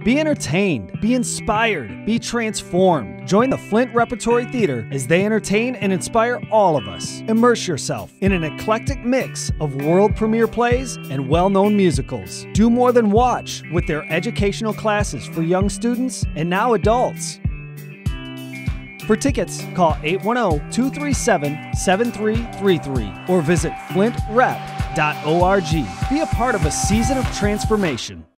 Be entertained, be inspired, be transformed. Join the Flint Repertory Theatre as they entertain and inspire all of us. Immerse yourself in an eclectic mix of world premiere plays and well-known musicals. Do more than watch with their educational classes for young students and now adults. For tickets, call 810-237-7333 or visit flintrep.org. Be a part of a season of transformation.